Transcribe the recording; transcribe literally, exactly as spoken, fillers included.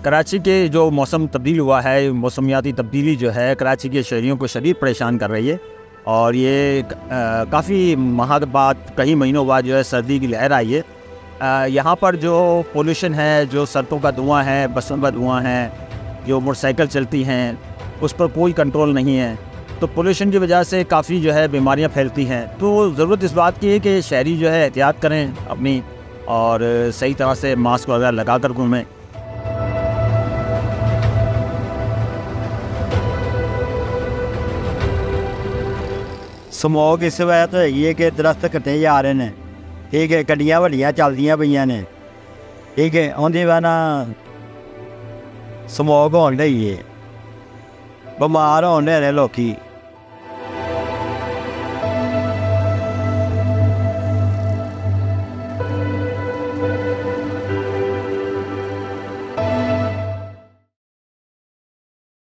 कराची के जो मौसम तब्दील हुआ है, मौसमियाती तब्दीली जो है कराची के शहरियों को शदीद परेशान कर रही है। और ये काफ़ी माह बाद, कई महीनों बाद जो है सर्दी की लहर आई है। यहाँ पर जो पोल्यूशन है, जो सड़कों का धुआं है, बसों का धुआं है, जो मोटरसाइकिल चलती हैं उस पर कोई कंट्रोल नहीं है। तो पोल्यूशन की वजह से काफ़ी जो है बीमारियाँ फैलती हैं। तो ज़रूरत इस बात की है कि शहरी जो है एहतियात करें अपनी, और सही तरह से मास्क वगैरह लगा कर घूमें। ਸਮੋਗ इस वजह तो हैगी है कि दरख्त कटे जा रहे हैं, ठीक है, गड्डियां वड्डियां चलदियां पईयां ने, ठीक है, उहदी वजह नाल समोग होण डई है, बमार होण डे रहे लोकी।